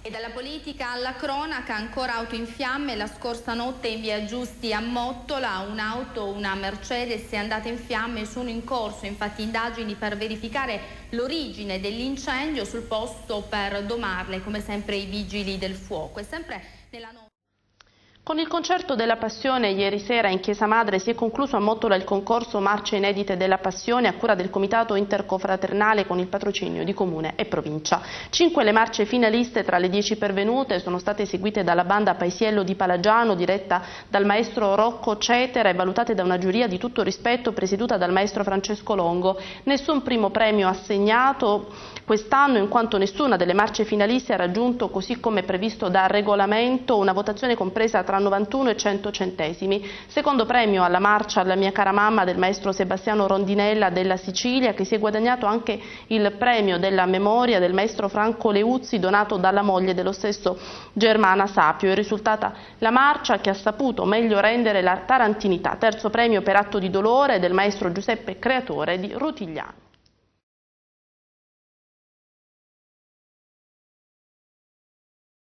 E dalla politica alla cronaca, ancora auto in fiamme. La scorsa notte in via Giusti a Mottola un'auto, una Mercedes, è andata in fiamme e sono in corso infatti indagini per verificare l'origine dell'incendio, sul posto per domarle come sempre i vigili del fuoco. E sempre nella notte. Con il concerto della Passione ieri sera in Chiesa Madre si è concluso a Mottola il concorso Marce Inedite della Passione a cura del Comitato Interconfraternale con il patrocinio di Comune e Provincia. 5 le marce finaliste tra le 10 pervenute sono state eseguite dalla banda Paisiello di Palagiano diretta dal maestro Rocco Cetera e valutate da una giuria di tutto rispetto presieduta dal maestro Francesco Longo. Nessun primo premio assegnato quest'anno in quanto nessuna delle marce finaliste ha raggiunto, così come previsto dal regolamento, una votazione compresa tra 91 e 100 centesimi. Secondo premio alla marcia Alla mia cara mamma del maestro Sebastiano Rondinella della Sicilia, che si è guadagnato anche il premio della memoria del maestro Franco Leuzzi donato dalla moglie dello stesso Germana Sapio. È risultata la marcia che ha saputo meglio rendere la tarantinità. Terzo premio per atto di dolore del maestro Giuseppe Creatore di Rutigliano.